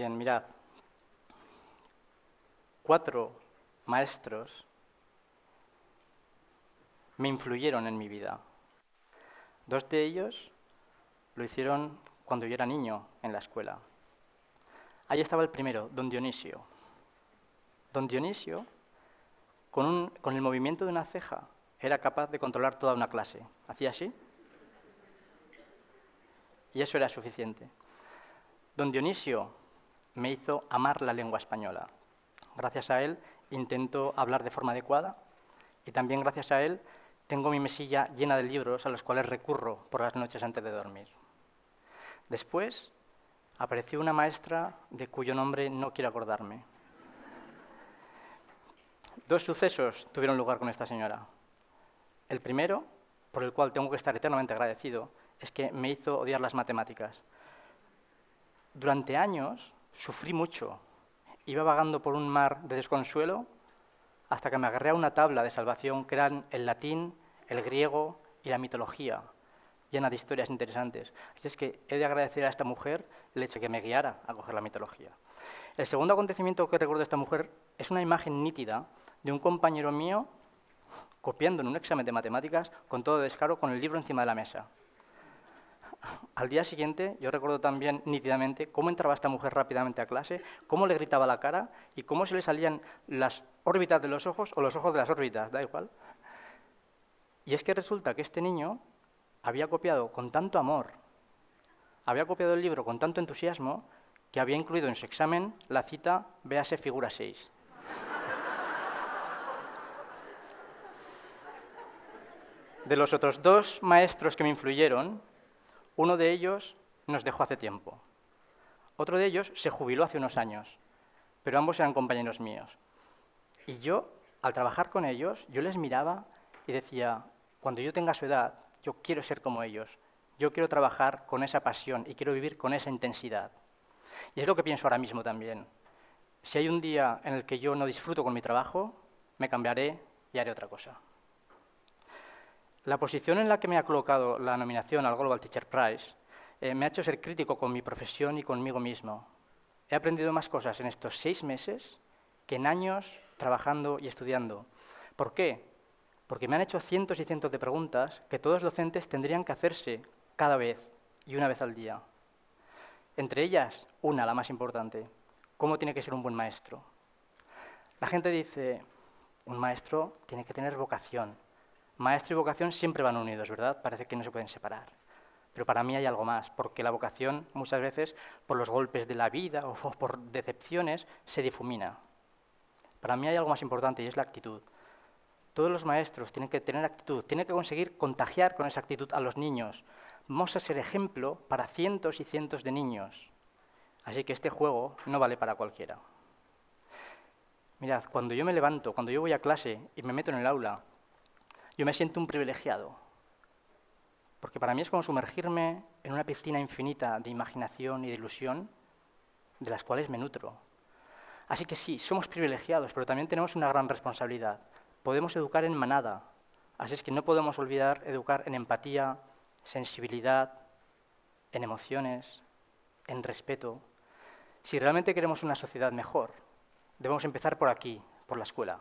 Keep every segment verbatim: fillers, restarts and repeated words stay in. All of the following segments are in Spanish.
Bien, mirad. Cuatro maestros me influyeron en mi vida. Dos de ellos lo hicieron cuando yo era niño en la escuela. Ahí estaba el primero, don Dionisio. Don Dionisio, con, un, con el movimiento de una ceja, era capaz de controlar toda una clase. Hacía así. Y eso era suficiente. Don Dionisio me hizo amar la lengua española. Gracias a él intento hablar de forma adecuada y también gracias a él tengo mi mesilla llena de libros a los cuales recurro por las noches antes de dormir. Después apareció una maestra de cuyo nombre no quiero acordarme. Dos sucesos tuvieron lugar con esta señora. El primero, por el cual tengo que estar eternamente agradecido, es que me hizo odiar las matemáticas. Durante años sufrí mucho. Iba vagando por un mar de desconsuelo hasta que me agarré a una tabla de salvación que eran el latín, el griego y la mitología, llena de historias interesantes. Así es que he de agradecer a esta mujer el hecho de que me guiara a coger la mitología. El segundo acontecimiento que recuerdo de esta mujer es una imagen nítida de un compañero mío copiando en un examen de matemáticas con todo descaro con el libro encima de la mesa. Al día siguiente, yo recuerdo también nítidamente cómo entraba esta mujer rápidamente a clase, cómo le gritaba la cara y cómo se le salían las órbitas de los ojos o los ojos de las órbitas, da igual. Y es que resulta que este niño había copiado con tanto amor, había copiado el libro con tanto entusiasmo, que había incluido en su examen la cita véase figura seis. De los otros dos maestros que me influyeron, uno de ellos nos dejó hace tiempo. Otro de ellos se jubiló hace unos años, pero ambos eran compañeros míos. Y yo, al trabajar con ellos, yo les miraba y decía, cuando yo tenga su edad, yo quiero ser como ellos. Yo quiero trabajar con esa pasión y quiero vivir con esa intensidad. Y es lo que pienso ahora mismo también. Si hay un día en el que yo no disfruto con mi trabajo, me cambiaré y haré otra cosa. La posición en la que me ha colocado la nominación al Global Teacher Prize eh, me ha hecho ser crítico con mi profesión y conmigo mismo. He aprendido más cosas en estos seis meses que en años trabajando y estudiando. ¿Por qué? Porque me han hecho cientos y cientos de preguntas que todos los docentes tendrían que hacerse cada vez y una vez al día. Entre ellas, una, la más importante, ¿cómo tiene que ser un buen maestro? La gente dice, un maestro tiene que tener vocación. Maestro y vocación siempre van unidos, ¿verdad? Parece que no se pueden separar. Pero para mí hay algo más, porque la vocación muchas veces, por los golpes de la vida o por decepciones, se difumina. Para mí hay algo más importante y es la actitud. Todos los maestros tienen que tener actitud, tienen que conseguir contagiar con esa actitud a los niños. Vamos a ser ejemplo para cientos y cientos de niños. Así que este juego no vale para cualquiera. Mirad, cuando yo me levanto, cuando yo voy a clase y me meto en el aula, yo me siento un privilegiado, porque para mí es como sumergirme en una piscina infinita de imaginación y de ilusión, de las cuales me nutro. Así que sí, somos privilegiados, pero también tenemos una gran responsabilidad. Podemos educar en manada, así es que no podemos olvidar educar en empatía, sensibilidad, en emociones, en respeto. Si realmente queremos una sociedad mejor, debemos empezar por aquí, por la escuela.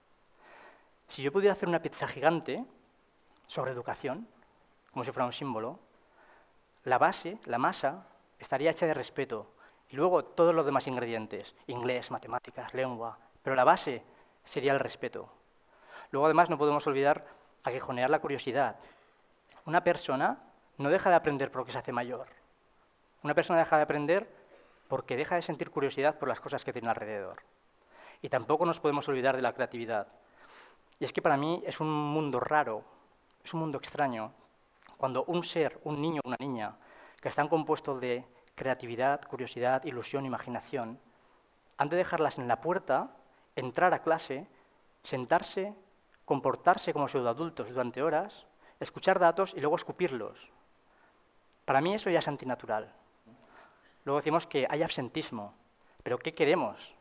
Si yo pudiera hacer una pizza gigante sobre educación, como si fuera un símbolo, la base, la masa, estaría hecha de respeto. Y luego todos los demás ingredientes, inglés, matemáticas, lengua, pero la base sería el respeto. Luego además no podemos olvidar aguijonear la curiosidad. Una persona no deja de aprender porque se hace mayor. Una persona deja de aprender porque deja de sentir curiosidad por las cosas que tiene alrededor. Y tampoco nos podemos olvidar de la creatividad. Y es que para mí es un mundo raro, es un mundo extraño, cuando un ser, un niño o una niña, que están compuestos de creatividad, curiosidad, ilusión, imaginación, han de dejarlas en la puerta, entrar a clase, sentarse, comportarse como pseudoadultos durante horas, escuchar datos y luego escupirlos. Para mí eso ya es antinatural. Luego decimos que hay absentismo, pero ¿qué queremos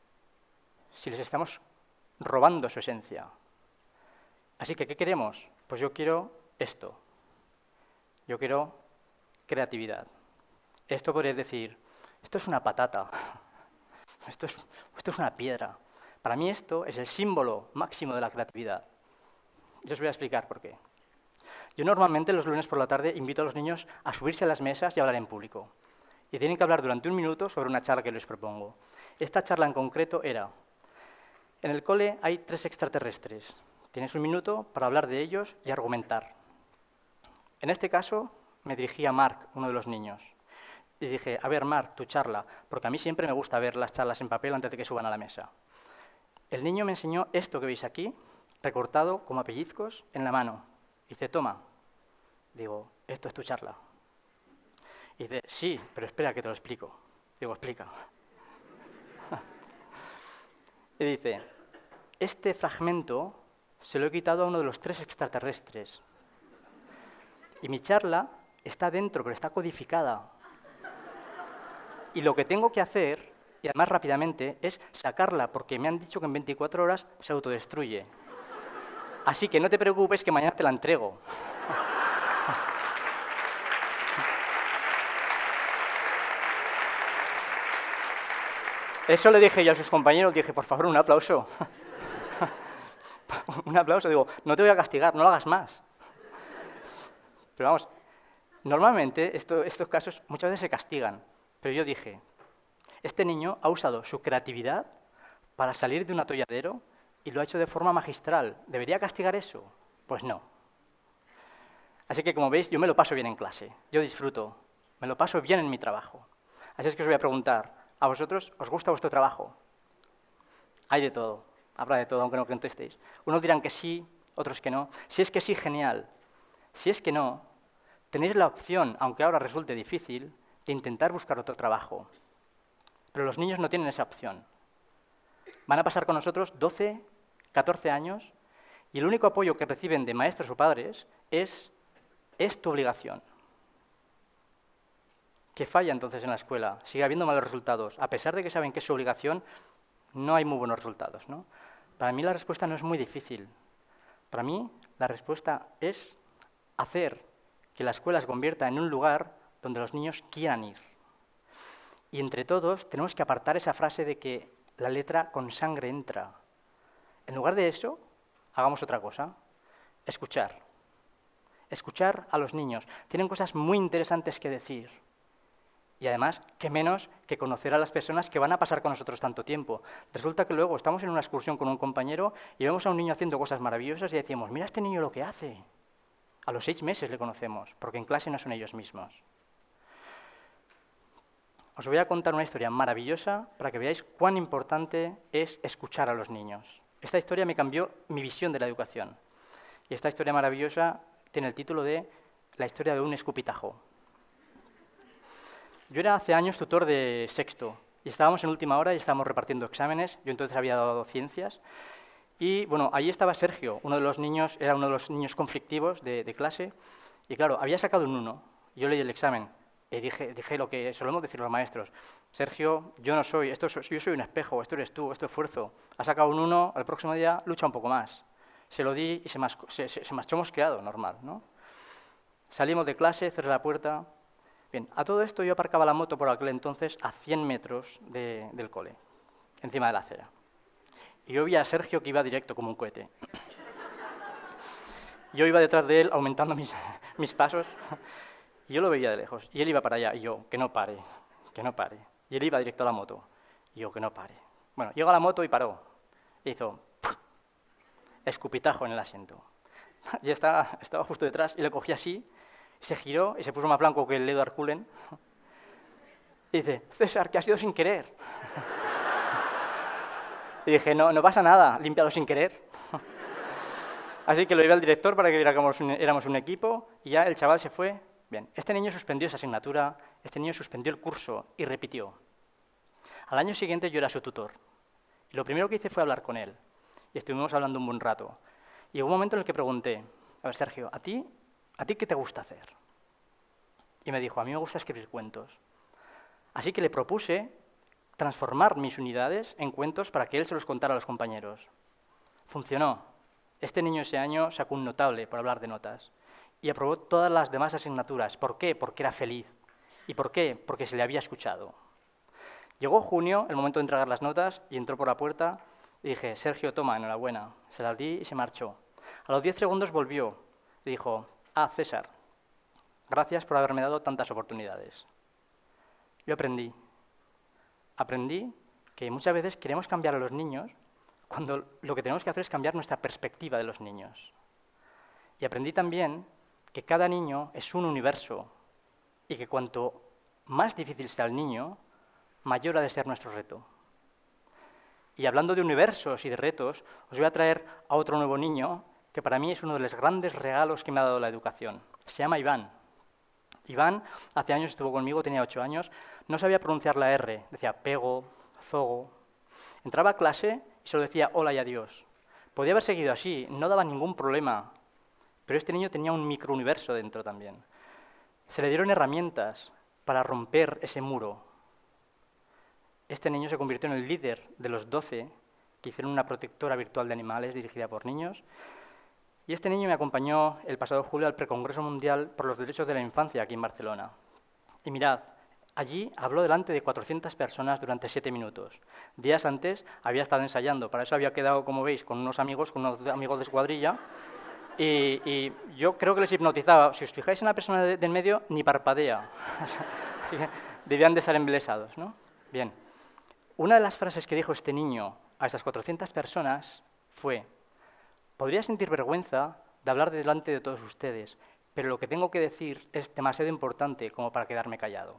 si les estamos robando su esencia? Así que, ¿qué queremos? Pues yo quiero esto. Yo quiero creatividad. Esto podría decir, esto es una patata, esto es, esto es una piedra. Para mí esto es el símbolo máximo de la creatividad. Yo os voy a explicar por qué. Yo normalmente los lunes por la tarde invito a los niños a subirse a las mesas y hablar en público. Y tienen que hablar durante un minuto sobre una charla que les propongo. Esta charla en concreto era: en el cole hay tres extraterrestres. Tienes un minuto para hablar de ellos y argumentar. En este caso me dirigí a Marc, uno de los niños. Y dije, a ver, Marc, tu charla, porque a mí siempre me gusta ver las charlas en papel antes de que suban a la mesa. El niño me enseñó esto que veis aquí, recortado como a pellizcos en la mano. Dice, toma. Digo, esto es tu charla. Y dice, sí, pero espera que te lo explico. Digo, explica. Y dice, este fragmento se lo he quitado a uno de los tres extraterrestres. Y mi charla está dentro, pero está codificada. Y lo que tengo que hacer, y además rápidamente, es sacarla, porque me han dicho que en veinticuatro horas se autodestruye. Así que no te preocupes, que mañana te la entrego. Eso le dije yo a sus compañeros, dije, por favor, un aplauso. Un aplauso, digo, no te voy a castigar, no lo hagas más. Pero vamos, normalmente esto, estos casos muchas veces se castigan, pero yo dije, este niño ha usado su creatividad para salir de un atolladero y lo ha hecho de forma magistral. ¿Debería castigar eso? Pues no. Así que, como veis, yo me lo paso bien en clase, yo disfruto, me lo paso bien en mi trabajo. Así es que os voy a preguntar, ¿a vosotros os gusta vuestro trabajo? Hay de todo, habrá de todo, aunque no contestéis. Unos dirán que sí, otros que no. Si es que sí, genial. Si es que no, tenéis la opción, aunque ahora resulte difícil, de intentar buscar otro trabajo. Pero los niños no tienen esa opción. Van a pasar con nosotros doce, catorce años y el único apoyo que reciben de maestros o padres es, es tu obligación. ¿Qué falla entonces en la escuela? Sigue habiendo malos resultados. A pesar de que saben que es su obligación, no hay muy buenos resultados, ¿no? Para mí la respuesta no es muy difícil. Para mí la respuesta es hacer que la escuela se convierta en un lugar donde los niños quieran ir. Y entre todos tenemos que apartar esa frase de que la letra con sangre entra. En lugar de eso, hagamos otra cosa, escuchar. Escuchar a los niños. Tienen cosas muy interesantes que decir. Y además, qué menos que conocer a las personas que van a pasar con nosotros tanto tiempo. Resulta que luego estamos en una excursión con un compañero y vemos a un niño haciendo cosas maravillosas y decimos, mira este niño lo que hace. A los seis meses le conocemos, porque en clase no son ellos mismos. Os voy a contar una historia maravillosa para que veáis cuán importante es escuchar a los niños. Esta historia me cambió mi visión de la educación. Y esta historia maravillosa tiene el título de La historia de un escupitajo. Yo era hace años tutor de sexto y estábamos en última hora y estábamos repartiendo exámenes. Yo entonces había dado ciencias. Y bueno, allí estaba Sergio, uno de los niños, era uno de los niños conflictivos de, de clase. Y claro, había sacado un uno. Yo leí el examen y dije, dije lo que solemos decir los maestros. Sergio, yo no soy, esto, yo soy un espejo, esto eres tú, esto es esfuerzo. Ha sacado un uno, al próximo día lucha un poco más. Se lo di y se, mas, se, se, se marchó mosqueado, normal, ¿no? Salimos de clase, cerré la puerta. Bien, a todo esto yo aparcaba la moto por aquel entonces a cien metros de, del cole, encima de la acera. Y yo vi a Sergio que iba directo como un cohete. Yo iba detrás de él aumentando mis, mis pasos y yo lo veía de lejos. Y él iba para allá y yo, que no pare, que no pare. Y él iba directo a la moto y yo, que no pare. Bueno, llegó a la moto y paró. E hizo ¡puf! Escupitajo en el asiento. Y estaba, estaba justo detrás y le cogí así. Se giró y se puso más blanco que el Edward Cullen. Y dice, César, que ha sido sin querer. Y dije, no, no pasa nada, límpialo sin querer. Así que lo llevé al director para que viera que éramos un, éramos un equipo y ya el chaval se fue. Bien, este niño suspendió esa asignatura, este niño suspendió el curso y repitió. Al año siguiente yo era su tutor. Y lo primero que hice fue hablar con él. Y estuvimos hablando un buen rato. Y llegó un momento en el que pregunté, a ver, Sergio, ¿a ti? ¿A ti qué te gusta hacer? Y me dijo, a mí me gusta escribir cuentos. Así que le propuse transformar mis unidades en cuentos para que él se los contara a los compañeros. Funcionó. Este niño ese año sacó un notable por hablar de notas y aprobó todas las demás asignaturas. ¿Por qué? Porque era feliz. ¿Y por qué? Porque se le había escuchado. Llegó junio, el momento de entregar las notas, y entró por la puerta y dije, Sergio, toma, enhorabuena. Se las di y se marchó. A los diez segundos volvió y dijo, ah, César, gracias por haberme dado tantas oportunidades. Yo aprendí. Aprendí que muchas veces queremos cambiar a los niños cuando lo que tenemos que hacer es cambiar nuestra perspectiva de los niños. Y aprendí también que cada niño es un universo y que cuanto más difícil sea el niño, mayor ha de ser nuestro reto. Y hablando de universos y de retos, os voy a traer a otro nuevo niño que para mí es uno de los grandes regalos que me ha dado la educación. Se llama Iván. Iván hace años estuvo conmigo, tenía ocho años, no sabía pronunciar la R, decía pego, zogo. Entraba a clase y solo decía hola y adiós. Podía haber seguido así, no daba ningún problema, pero este niño tenía un microuniverso dentro también. Se le dieron herramientas para romper ese muro. Este niño se convirtió en el líder de los doce que hicieron una protectora virtual de animales dirigida por niños. Y este niño me acompañó el pasado julio al Precongreso Mundial por los Derechos de la Infancia aquí en Barcelona. Y mirad, allí habló delante de cuatrocientas personas durante siete minutos. Días antes había estado ensayando, para eso había quedado, como veis, con unos amigos, con unos amigos de escuadrilla, y, y yo creo que les hipnotizaba. Si os fijáis en la persona de, del medio, ni parpadea. Así que debían de estar embelesados, ¿no? Bien. Una de las frases que dijo este niño a esas cuatrocientas personas fue: podría sentir vergüenza de hablar delante de todos ustedes, pero lo que tengo que decir es demasiado importante como para quedarme callado.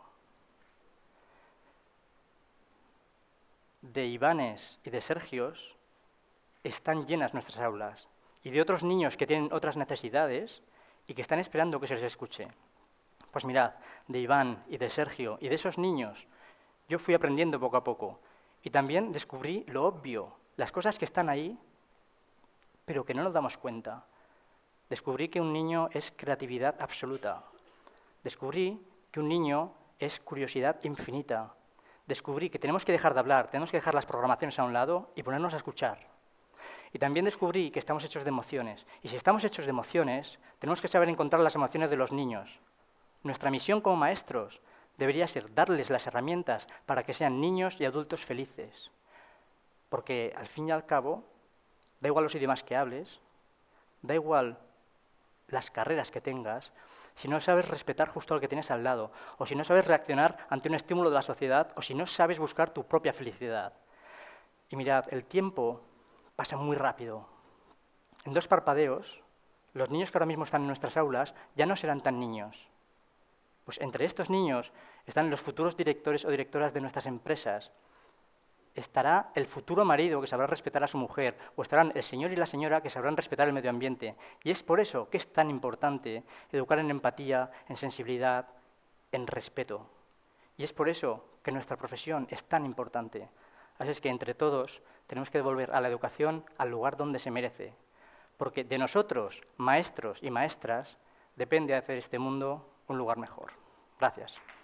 De Ivanes y de Sergios están llenas nuestras aulas, y de otros niños que tienen otras necesidades y que están esperando que se les escuche. Pues mirad, de Iván y de Sergio y de esos niños, yo fui aprendiendo poco a poco, y también descubrí lo obvio, las cosas que están ahí, pero que no nos damos cuenta. Descubrí que un niño es creatividad absoluta. Descubrí que un niño es curiosidad infinita. Descubrí que tenemos que dejar de hablar, tenemos que dejar las programaciones a un lado y ponernos a escuchar. Y también descubrí que estamos hechos de emociones. Y si estamos hechos de emociones, tenemos que saber encontrar las emociones de los niños. Nuestra misión como maestros debería ser darles las herramientas para que sean niños y adultos felices. Porque, al fin y al cabo, da igual los idiomas que hables, da igual las carreras que tengas, si no sabes respetar justo al que tienes al lado, o si no sabes reaccionar ante un estímulo de la sociedad, o si no sabes buscar tu propia felicidad. Y mirad, el tiempo pasa muy rápido. En dos parpadeos, los niños que ahora mismo están en nuestras aulas ya no serán tan niños. Pues entre estos niños están los futuros directores o directoras de nuestras empresas. Estará el futuro marido que sabrá respetar a su mujer, o estarán el señor y la señora que sabrán respetar el medio ambiente. Y es por eso que es tan importante educar en empatía, en sensibilidad, en respeto. Y es por eso que nuestra profesión es tan importante. Así es que entre todos tenemos que devolver a la educación al lugar donde se merece. Porque de nosotros, maestros y maestras, depende hacer este mundo un lugar mejor. Gracias.